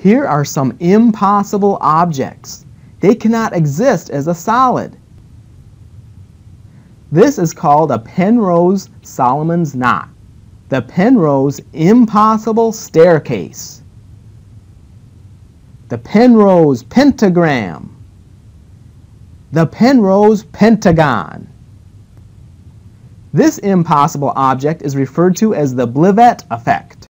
Here are some impossible objects. They cannot exist as a solid. This is called a Penrose Solomon's knot, the Penrose impossible staircase, the Penrose pentagram, the Penrose pentagon. This impossible object is referred to as the bobert effect.